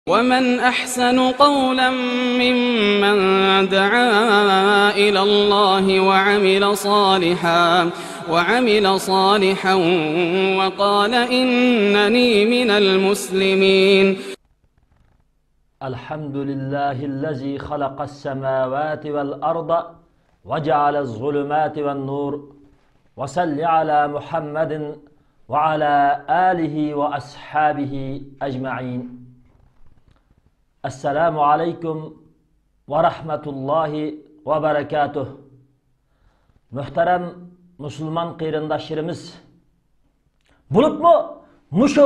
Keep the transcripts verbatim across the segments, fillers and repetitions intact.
ومن أحسن قولا ممن دعا إلى الله وعمل صالحا وعمل صالحا وقال إنني من المسلمين. الحمد لله الذي خلق السماوات والأرض وجعل الظلمات والنور وصل على محمد وعلى آله وأصحابه أجمعين. Assalamu alaikum ve rahmetullahi ve berekatuh. Muhterem Müslüman kıyırındaşlarımız, bulup mu muşu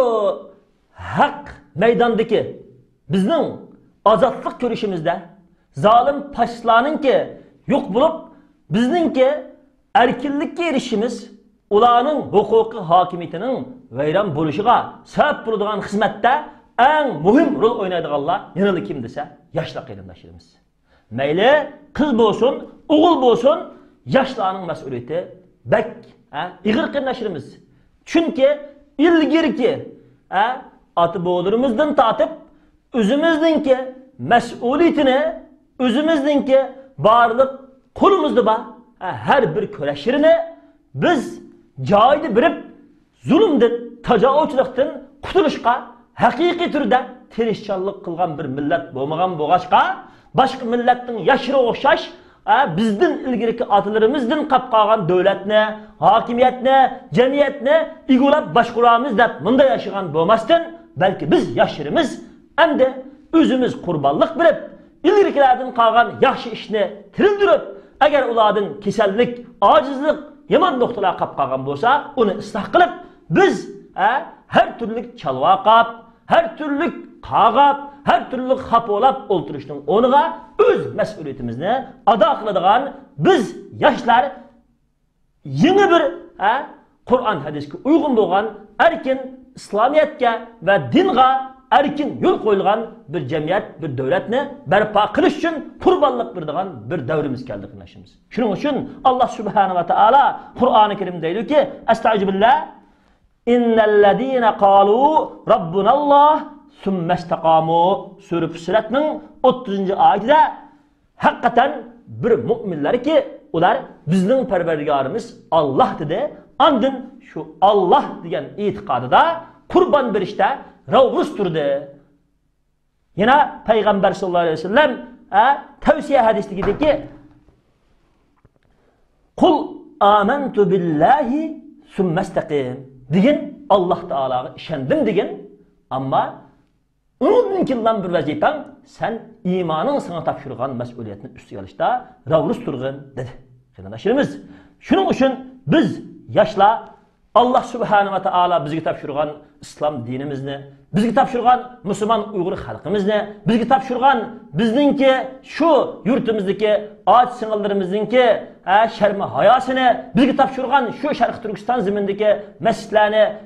hak meydandaki bizning azatlık görüşümüzde zalim paşlarının ki yok bulup bizning ki erkinlikka erişimiz ularning hukuki hakimiyetinin veyran buluşuğa sebep bulduğun hizmette en mühim rol oynaydıganlar yanılı kim dese yaşlı kıyırındaşlarımız. Meyli kız bolsun, oğul bolsun yaşlarının mesuliyeti bek iğir kıyırındaşlarımız. Çünkü ilgirki atı boğulurumuzdan tatıp özümüzdün ki mesuliyetini özümüzdün ki varlık kolumuzda ba her bir köleşirini biz caydı birip zulümden, tacavuzçılıktan kutuluşka hakiki türde tirişçallık kılgan bir millet bolmagan boğaçka başka milletin yaşırı okşaş bizden ilgiriki atılarımızdan kapkagan devletine, hakimiyetine, cemiyetine igulap başkuramız da mında yaşayan bolmasın belki biz yaşırımız hem de özümüz kurbanlık bilip ilgirikilerden kalgan yaxşı işini tirildirip eğer uladın kesellik, acizlik, yaman noktalar kapkagan bolsa onu ıslah kılıp biz he, her türlü çalva kap, her türlü kağap, her türlü hapolap olturuştun onuğa öz mesuliyetimizni ada kıladığan biz yaşlar yeni bir Kur'an hadisine uygun boğan erkin İslamiyetke ve dinge erkin yol koyulgan bir cemiyet, bir devletni berpa kılış için kurbanlık birdiğen bir devrimiz geldi kınaşımız. Şunun için Allah Subhanahu ve Teala Kur'an-ı Kerim deydi ki Estağfirullah İnnellezîne kâlû Rabbunallah sümmestekamu Sure Fussilet'nin otuzuncu ayetinde hakikaten bir müminler ki ular bizning Perverdigarimiz Allah dedi. Andın şu Allah degan itikadıda kurban berişte ravus turdi. Yine Peygamber sallallahu aleyhi ve sellem tavsiye hadisi dedi ki Kul amentu billahi sümmestekim Digin Allah Teala'ya işendim digin ama onun killan bir vazifen sen imanın sana tapşırgan mesuliyetini üstü alışta ravus turgun dedi. Kıyırındaşlarımız şunun için biz yaşla Allah Subhanahu ve Teala bizge tapşırgan İslam dinimizni, bizge tapşırgan Müslüman Uygur halkımızını, bizge tapşırgan bizninki şu yurtumuzdaki ağaç sınırlarımızınki şermi hayasını, bizge tapşırgan şu Şarkı Türkistan zemindeki mescitlerini,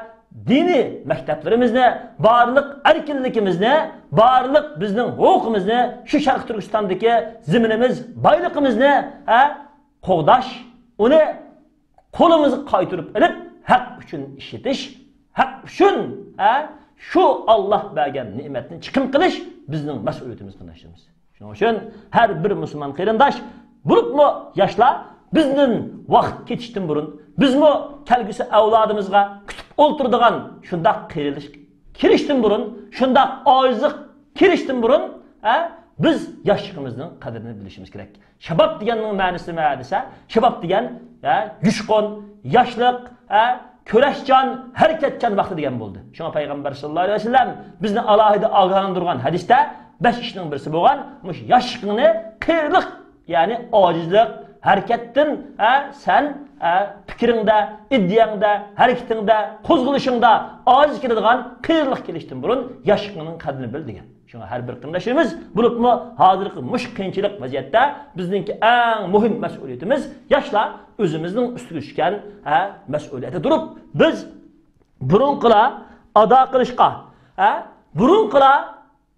dini mekteplerimizni, varlık erkinlikimizni, varlık bizning hukukumuzni, şu Şarkı Türkistan'daki zeminimiz, baylıkımızını qoğdaş, onu kolumuzu kaytırıp elip hak üçün işitiş, hak üçün şu Allah bergen nimetini çıkım kılış bizning mesuliyetimiz kılışımız. Şunun için her bir Müslüman kıyırındaş bulup mu yaşla bizning vaqt ketiştin burun, biz mi kelgüsü evladımızga kütüp olturduğun şundak kıyırılış kiriştin burun, şundak ağızlık kiriştin burun, he? Biz yaşlığımızın kadrini bilişimiz gerek. Şabab degenin manisi ne dese, şabab degen güçkon, yaşlık, köleşcan, hareketcan vakti degen buldu. Şuna Peygamber sallallahu aleyhi ve sellem bizni alahide ağlandırgan hadiste beş işinin birisi boğan, yaşlığını kıyırlık yani acizlik, hareketin sen fikirinde, iddiyanda, hareketinde, kozguluşunda aciz kiradigan kıyırlık geliştin burun yaşlığının kadrini bil degen. Şuna her bir kırındaşımız bulup mu hazırlıklı muş kıyınçılık vaziyette bizninki en mühim mesuliyetimiz yaşla özümüzün üstü düşken mesuliyeti durup biz burun kıla ada kılışka burun kıla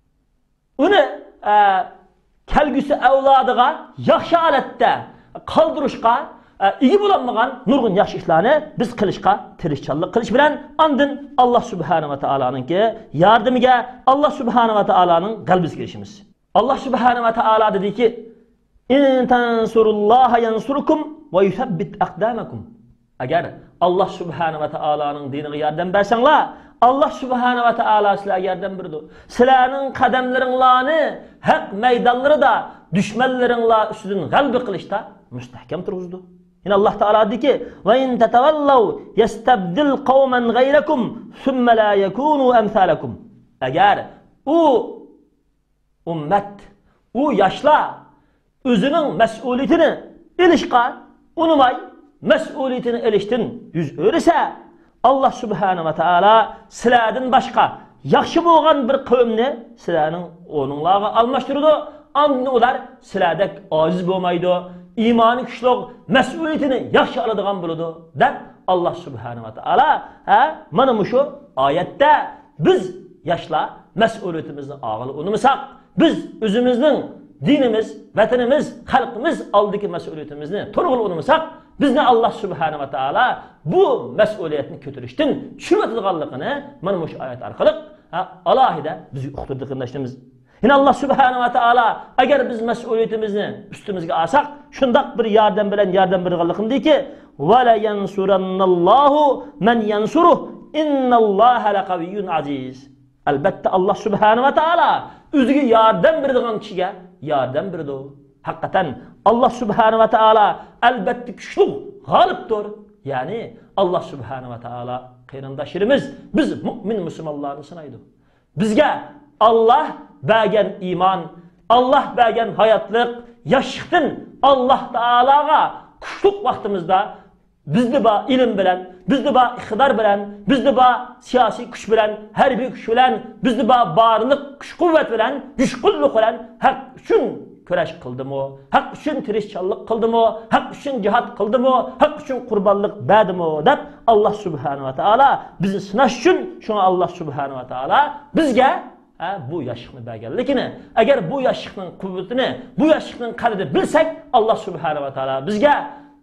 onu kelgüsü evladığa yaxşı alette kaldırışka iyi bulanmagan nurgun yaxshi ishlarni biz qilishga tirishchanlik qilish bilan andin Alloh subhanahu va taoloninki yordamiga Alloh subhanahu va taoloning qalbiga kirishimiz. Alloh subhanahu va taolo dediki: "In tansurulloha yansurkum va yuthabbit aqdamakum." Agar Alloh subhanahu va taoloning diniga yordam bersanglar, Alloh subhanahu va taolo sizlarga yordam berdi. Sizlarning qadamlaringlarni haq maydonlarida dushmanlaringlar ustidan g'alaba qilishda mustahkam turg'izdi. Yine Allah Teala dedi ki: "Ve in tatawallaw yastabdil qawman ghayrakum thumma la yakunu amsalakum." Eğer o ümmet, o yaşlar özünün mesuliyetini ilişqa unumay, mesuliyetini iliştin yüz öyrese, Allah Subhanahu ve Taala sizlerden başka yaxşı bolgan bir kavmni sizlerning onunlarga almashtırdı. Andın ular sizlerdek aziz bolmaydı. İmanı güçlü, mesuliyetini yaxşı aladigan bo'ladi deb Allah Subhanahu ve Taala ha mana şu ayette biz yaşlar mesuliyetimizni ağır unutmasak, biz özümüzün dinimiz, vatanimiz, xalqimiz aldiki mesuliyetimizni to'g'ri unutmasak, bizni Allah Subhanahu ve Taala bu mesuliyetni ko'tarishdan tushiradiganligini mana shu oyat orqali alohida bizga uqtirdi qilishimiz. Yine Allah Subhanahu ve Taala eğer biz mesuliyetimizni üstümüzge alsak, şundak bir yardım bilen yardım berganligini deyki: "Ve la yansurannallahu men yansuruh innallaha laqaviyyun aziz." Elbette Allah Subhanahu ve Taala özüge yardım berdigan kişiye yardım berdi. Hakikaten Allah Subhanahu ve Taala elbette güçlü, galiptir. Yani Allah Subhanahu ve Taala kıyrandaşlarımız biz mümin Müslümanlarını sınaydı. Bizge Allah bergen iman, Allah bergen hayatlık, yaşıktın Allah Teala'ga kuşluk vaktimizde bizde ba ilim bilen, bizde ba iktidar bilen, bizde ba siyasi güç bilen, harbi güç bilen, bizde ba barlık, güç kuvvet bilen, güç kulluk bilen hak üçün köreş kıldı mı, hak üçün tirişçallık kıldı mı, hak üçün cihat kıldı mı, hak üçün kurbanlık verdi mi dep Allah Subhanahu ve Taala bizi sınaş için şuna Allah Subhanahu ve Taala bizge Ha, bu yaşıkını belgelikini, eğer bu yaşıkının kuvvetini, bu yaşıkının kadrini bilsek, Allah Subhanahu ve Taala bizge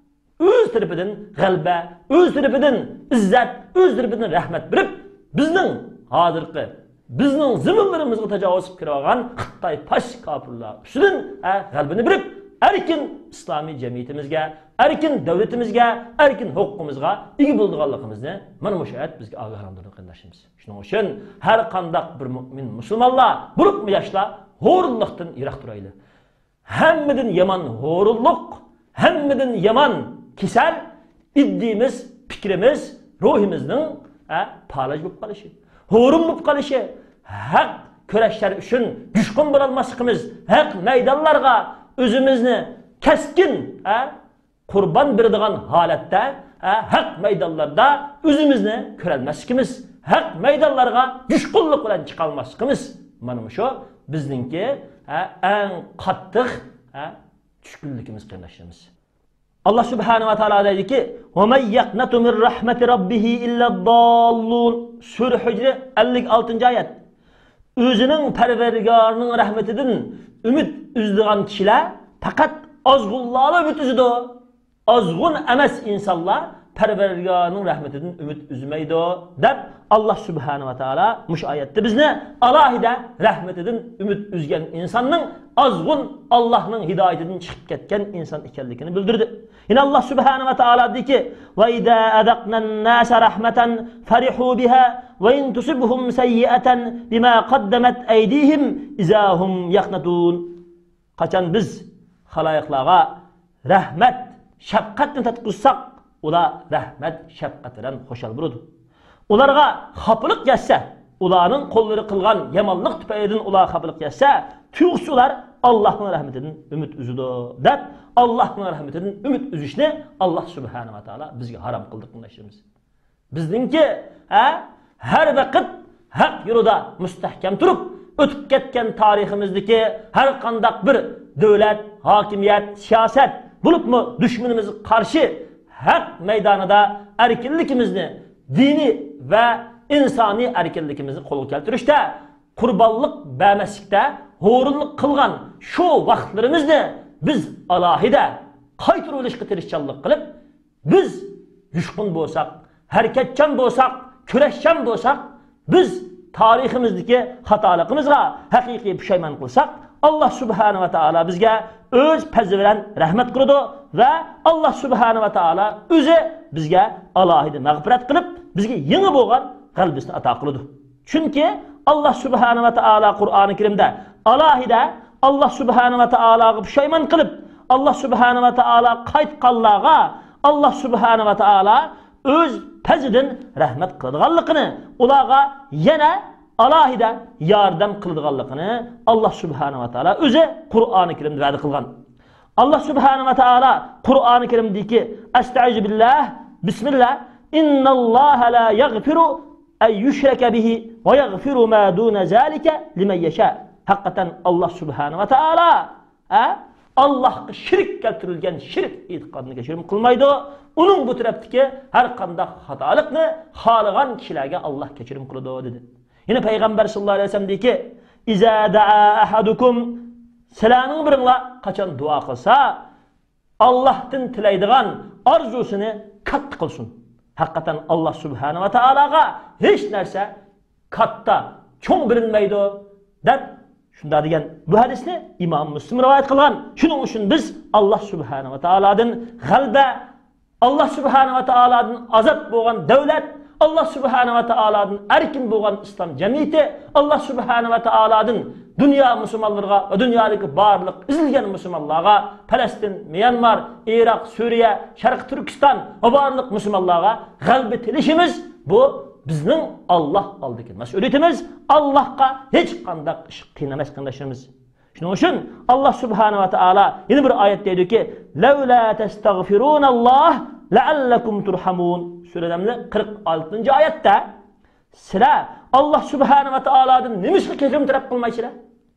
öz tarafından galbe, öz tarafından izzet, öz tarafından rahmet verip, bizning hazırki, bizning ziminlerimizga tajovuz kirgan Xitoy paş kafirlar ustidan galbini berib, erkin islomiy jamiyatimizga, erkin davlatimizga, erkin huquqimizga ega bo'lganligimizni mana shu oyat bizga ogohlantirdi qilishimiz. Shuning uchun har qanday bir mu'min musulmonlar bo'libmi yoshlar xo'rlikdan yiroq turayli. Hammadan yomon xo'rlik, hammadan yomon kasal iddimiz, fikrimiz, ruhimizning palaj bo'lib qolishi, xo'rim bo'lib qolishi, haq kurashlar uchun dushman bo'la olmasligimiz, haq maydonlarga özümüzni keskin kurban beradigan holatda haq maydonlarda özümüzni ko'rolmasligimiz, haq maydonlarga dushmanlik bilan chiqa olmasligimiz mana shu bizningki eng qattiq tushkunligimiz qilishimiz. Allah Subhanahu ve Taala dediki: "Ve men yaqnatu min rahmeti rabbih illa dallun." Sure Hicr ellik altıncı ayet. Özünün Perverdigarının rahmetinden ümit üzdiğen kişiler fakat azgınlarla ümit üzüdü. Azgın emes insanlar Perverdigarının rahmetinden ümit üzmeydi. Dep Allah Subhanahu ve Taala muş ayette bizne alahide rahmetinden ümit üzgen insanın azgın Allah'ın hidayetinden çıkıp ketken insan ikenlikini bildirdi. Yine Allah Subhanahu ve Taala dedi ki: "Ve idâ azaqnan nâse rahmeten ferihû biha ve in tusibhum seyyi'eten bima qaddemet eydihim izahum yaqnatun." Kaçan biz halayıklara rahmet, şefkatini tatqızsak, ular rahmet, şefkatinden hoşal burudu. Ularga xapılık gelse, ularning qo'llari qilgan yamonlik tufaylidan ular xapılık gelse, tuyg'usular Allah'ın rahmetinden ümit üzüdü deb Allah'ın rahmetinden ümit üzüşni Allah Subhanahu ve Taala bizga haram qildi qilishimiz. Bizningki her vaqt haq yo'lida mustahkam turib, o'tib ketgan tariximizdagi har qanday bir davlat, hokimiyat, siyoset bo'libmi dushmanimizga qarshi haq maydonida erkinligimizni, dini ve insani erkinligimizni qo'lga keltirishda, qurbonlik bermaslikda, xo'rinlik qilgan şu vaqtlarimizni biz alohida qaytarib olishga tirishchanlik qilib, biz yushqun bo'lsak, harakatchan bo'lsak, kurashchan bo'lsak, biz tariximizdagi xatoligimizga haqiqiy pushaymon qilsak, Allah subhanahu va taolo bizga o'z fazli bilan rahmat qiladi va Allah subhanahu va taolo o'zi bizga alohida mag'firat qilib, bizga yangi bo'lgan qalbisini ato qiladi. Chunki Allah subhanahu va taolo Qur'oni Karimda alohida Allah subhanahu va taologa pushaymon qilib, Allah subhanahu va taolo qaytqanlarga Allah subhanahu va taolo o'z fazlidan rahmat qiladiganligini, ularga yana alohida yordam qiladiganligini Allah subhanahu va taolo o'zi Qur'oni Karimda va'da qilgan. Allah subhanahu va taolo Qur'oni Karimdagi Estaizu billah, bismillah, innalloha la yaghfiru ay yushraka bihi va yaghfiru ma duna zalika liman yasha. Haqiqatan Allah subhanahu va taolo Allah'a şirk keltirilgen şirk itiqadını kechirim qilmaydi. Onun bu tarafdagi har qanday xatolikni xoligan kishilarga Allah kechirim qiladi dedi. Yine Peygamber sallallahu aleyhi ve sellem deydi ki, "İza da'a ahadukum" Selamın birinla qachon dua qilsa, Allah'tan tilaydigan arzusunu katta qilsin. Haqiqatan Allah subhanahu va taologa hech narsa katta, cho'ng bilinmaydi deb shunda degan bu hadisni İmam Müslim rivoyat qilgan. Shuning uchun biz Allah subhanahu va taolodan g'alaba, Allah subhanahu va taolodan azab bo'lgan davlat, Allah subhanahu va taolodan erkin bo'lgan islom jamiyati, Allah subhanahu va taolodan dunyo musulmonlarga va dunyodagi barliq izilgan musulmonlarga, Falastin, Myanmar, Iroq, Suriya, Sharq Turkiston va barliq musulmonlarga g'alaba tilishimiz bu bizning Allah oldidagi mas'uliyatimiz. Allohga hech qanday ish qiynamas qilishimiz. Shuning uchun Allah subhanahu va taolo yana bir oyatda deydi-ki, "Laula tastagfirunalloh la'allakum turhamun." Surada qirq oltinchi oyatda sizlar Allah subhanahu va taolodan nimishga kechirim talab qilmaysizlar?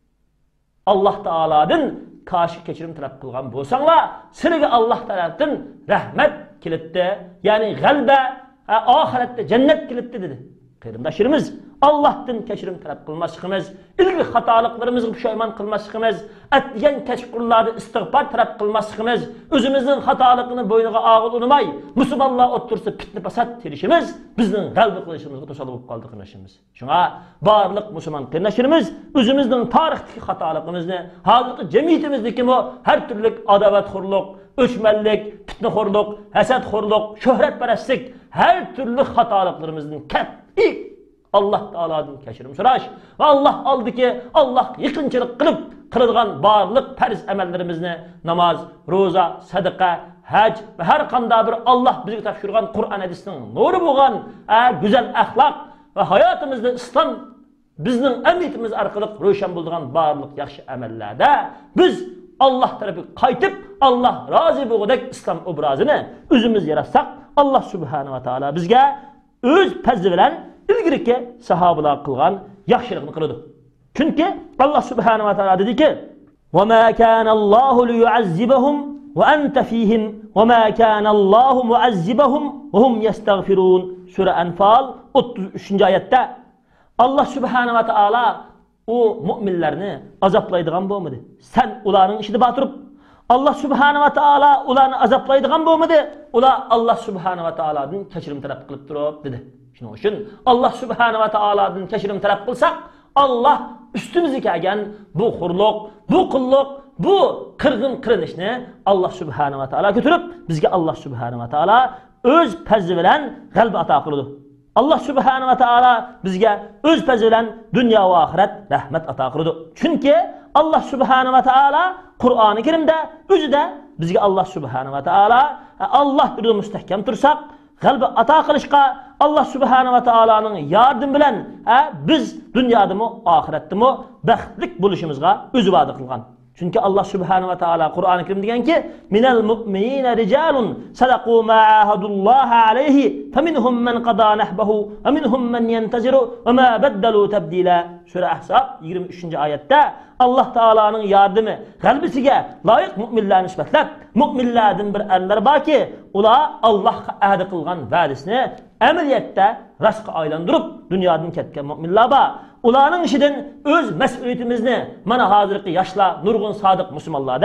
Allah taolodan qarshi kechirim talab qilgan bo'lsanglar, sizlarga Allah tarafdan rahmat kelibdi, ya'ni g'alaba, oxiratda jannat kelibdi dedi. Qarindoshlarimiz, Allohdan kechirim talab qilmasligimiz, ilgari xatoliklarimizni pushaymon qilmasligimiz, atgan kechqurlarda istig'for talab qilmasligimiz, o'zimizning xatoligini bo'yniga og'il urmay, musulmonlar o'tirsa fitna fasod terishimiz bizning g'alaba qilishimizga to'sqinlik bo'lib qoldi qilishimiz. Shunga barliq musulmon qarindoshlarimiz o'zimizning tarixdagi xatoligimizni, hozirgi jamiyatimizdagi bu har turli adovatxo'rlik, o'chmanlik, fitnaxo'rlik, hasadxo'rlik, shuhratparastlik, her türlü xatoliklarımızın kat'i Allah Taoladan kechirim so'rash va Allah oldiki Allah yaqinchilik qilib qiladigan barliq farz amallarimizni namoz, roza, sadaqa, hac ve her qanday bir Allah bizga topshirgan Qur'on hadisning nuri bo'lgan go'zal axloq ve hayotimizni islom bizning amniyatimiz orqali ro'shan bo'lgan barliq yaxshi amallarda biz Allah tarafı qaytib Allah rozi bo'lgudek islom obrazini o'zimiz yaratsak, Allah subhanahu va taolo bizga o'z fazli bilan ilgiriki sahobalar qilgan yaxshilikni qiladi. Chunki Allah subhanahu va taolo dediki: "Va ma kana Allohu liyu'azzibahum va anta fihim va ma kana Allohu mu'azzibahum va hum yastaghfirun." Sura Anfal o'ttiz uchinchi oyatda Allah subhanahu va taolo o mu'minlarni azaplaydigan bo'lmadi. Sen ularning ishida batırıp Allah subhanahu va taolo ularni azaplaydigan bo'lmadi. Ular Allah subhanahu va taolodan kechirim talab qilib turib dedi. Shuning uchun Allah subhanahu va taolodan kechirim talab qilsak, Allah üstümüzga kelgan bu xurluq, bu qulluq, bu qirg'in qilinishni Allah subhanahu va taolo ko'tarib, bizga Allah subhanahu va taolo o'z fazli bilan g'alaba ato qiladi. Allah subhanahu va taolo bizga o'z fazli bilan dunyo va oxirat rahmat ato qiladi. Chunki Allah subhanahu va taolo Qur'oni Karimda o'zida bizga Allah subhanahu va taolo Allah yo'lida mustahkam tursak, g'alaba ato qilishga Allah subhanahu va taoloning yordami bilan biz dunyodami, oxiratdami baxtli bo'lishimizga o'zi va'da qilgan. Çünkü Allah subhanahu va taolo Qur'oni Karim deganki: "Minal mu'minina rijalun sadaqu ma ahadullaha alayhi faminhum man qada nahbahu va minhum man yantaziru va ma baddalu tabdila." Sura Ahzab yigirma uchinchi oyatda Allah Taola'nın yardımı qalbisiga loyiq mu'minlarni nisbatlab, mu'minlardan bir erlar borki, ular Allohga ahd qilgan va'dasini amaliyotda rastga aylantirib dunyodan ketgan mu'minlar bor. Ularning ishidan o'z mas'uliyatimizni mana hozirgi yoshlar, nurg'un sodiq musulmonlardek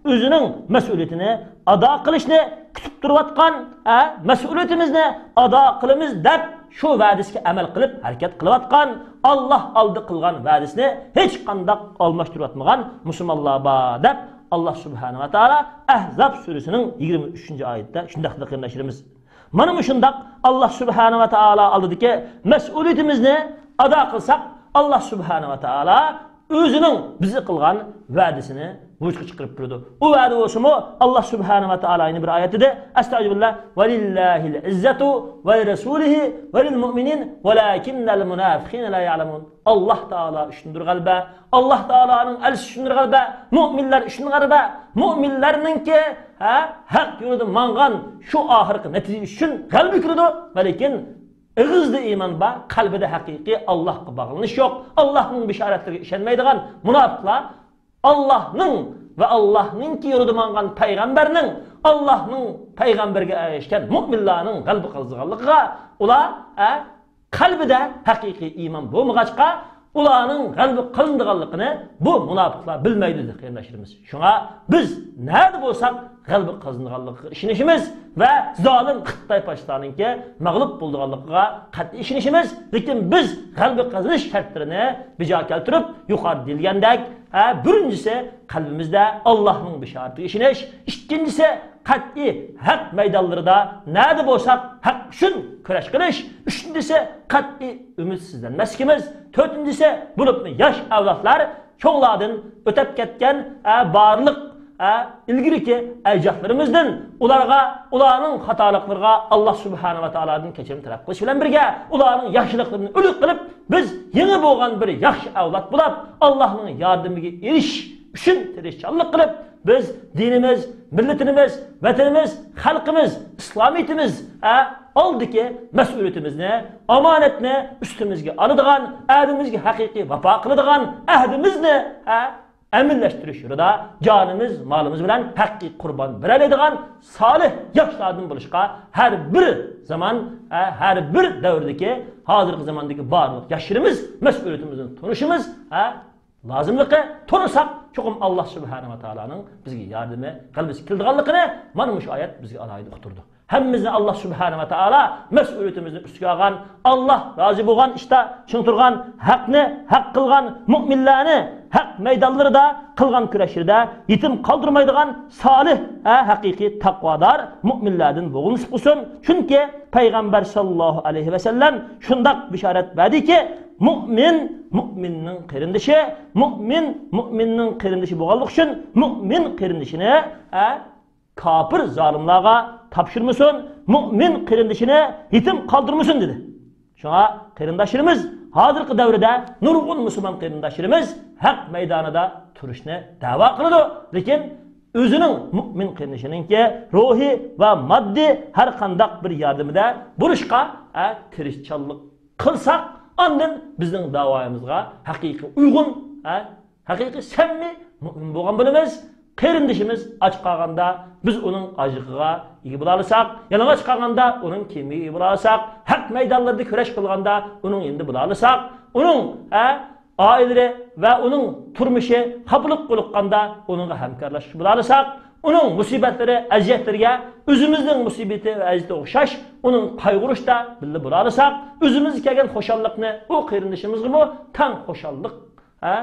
o'zining mas'uliyatini ado qilishni kutib turayotgan, mas'uliyatimizni ado qilamiz deb shu va'dasiga amal qilib harakat qilayotgan, Alloh oldi qilgan va'dasini hech qanday almashtirayotmagan musulmonlar bor deb Allah subhanahu va taala Ahzab surasining yigirma uchinchi oyatida shunday qilganlarimiz. Mana shunday Allah subhanahu va taala oldidagi mas'uliyatimizni ado qilsak, Allah subhanahu va taala o'zining bizni qilgan va'dasini vujudga chiqarib turadi. U va'da bo'lsa-mu Allah subhanahu va taolaning bir oyatida astagfirullah va lillahil izzatu va rasulihi va lil mu'minin valakinnal munafiqina la ya'lamun. Allah taolo shundir g'alba, Allah taoloning elchisi shundir g'alba, mu'minlar shundir g'alba, mu'minlarningki ha haq yo'lida mangan shu oxirgi natija uchun g'alba kiradi, lekin Ağızda iman var, kalbide hakiki Allah'a bağlanış yok. Allah'ın bişaretlerine işenmeydiğen münafıklar, Allah'ın ve Allah'ın ki yolu mangan peygamberinin, Allah'ın peygamberge erişken müminlerin kalbi kılzıqallığa, ula e, kalbide hakiki iman bulmağaçka, ulanın kalbi kılındığallıqını bu münafıklar bilmeylidir kardeşlerimiz. Şuna biz nerede bulsak kalbi kılındığallığı işinişimiz ve zalim Xitay paşlarının ki mağlup bulduğallığa katli işinişimiz. Lakin biz kalbi kazanış şartlarını bica keltirip yukarı dilgendek. E, birincisi kalbimizde Allah'ın bişareti işiniş. İkincisi katli hak meydanları da nerede bulsak hak üçün küreş kılış. Üçüncüsü katli ümitsizlenmeskimiz. Dördüncüsü bulup yaş avlatlar çoğladın ötep ketken e, bağırlık e, ilgili ecdadlarımızdan ularga, ularının hatalıklarına Allah subhanahu ve taaladan keçirim talep kılış bilen birge ularının yaşlılıklarını ölük kılıp biz yeni boğan bir yaş avlat bulup Allah'ın yardımına eriş üçün tirişçanlık kılıp biz dinimiz, milletimiz, vatanimiz, halkımız, İslamiyetimiz e, oldiki mas'uliyetimizni, amanetni üstümüzge alıdığan, erdimizge hakiki vapa kılıdığan, ehdimizni e, emilleştiriş yurida canımız, malımız bilen hakiki kurban verelediğan salih yaşlardan buluşka her bir zaman, e, her bir devrdeki, hazırki zamandaki bağırlık yaşlarımız, mas'uliyetimizin tunuşumuz, e, lazımlıkı tunusak çokum Allah subhanahu wa ta'ala'nın bizge yardımı, kalbisi kildiğanlıkını manmış ayet bizge alaydı oturdu. Hemmizde Allah subhanahu wa ta'ala mas'uliyetimizin üstüge algan, Allah razı bulgan işte çınturgan, hakkını, hak kılgan, müminlerini, hak meydanları da kılgan küreşirde, yetim kaldırmaydıgan salih, he, hakiki takvadar müminlerden boğulmuş bulsun. Çünkü Peygamber sallallahu aleyhi ve sellem şundak bişaret verdi ki, mümin, müminin kırındışı, mümin, müminin kırındışı boğallık için, mümin kırındışını, he, kafir zalimlara tapşırmışsın, mümin kırındışını yetim kaldırmışsın dedi. Şuna kırındaşlarımız hazırki devrede nurgun Müslüman kırındaşlarımız hak meydanında turuşunu dava kılıdı. Lakin özünün mümin kırındışının ki ruhi ve maddi her kandak bir yardımda buluşka e, tirişçallık kılsak ondan bizden davayımızga hakiki uygun, e, hakiki semmi mümin boğan bilimiz. Kırındışımız aç kalganda biz onun acıqıga iyi bulalırsak, yalnız kalganda onun kemiği iyi bulalırsak, hak meydanlarda küreş kılganda onun indi bulalırsak, onun e, aileleri ve onun turmuşu kapılık kılıkkanda onunla hemkarlaşıp bulalırsak, onun musibetleri, eziyetlerine, özümüzün musibeti ve eziyeti okşaş, onun kaygırışta bildi bulalırsak, özümüz kegen hoşallıkını o kırındışımız gibi tan hoşallık, e,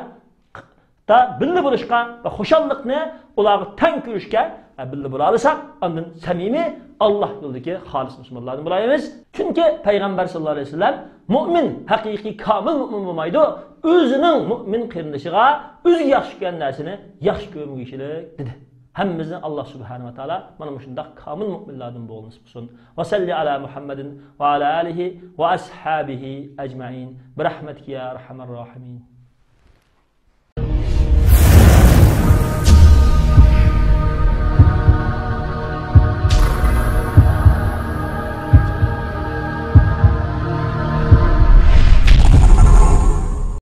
da billi buluşka ve hoşallıkını ulağı ten görüşke billi bulalırsak ondan samimi Allah yoldaki halis Müslümanlardan bulayımız. Çünkü Peygamber sallallahu aleyhi ve sellem mümin, hakiki kamil mümin olmaydı. Özünün mümin kırındışıga özü yaxşı kendisini yaxşı görmüşlük dedi. Hemmizden Allah subhanahu wa ta'ala bana müşündak kamil müminlerden boğulmuş bulsun. Ve salli ala Muhammedin ve ala alihi ve ashabihi ecma'in. Birahmetki ya rahman rahimin.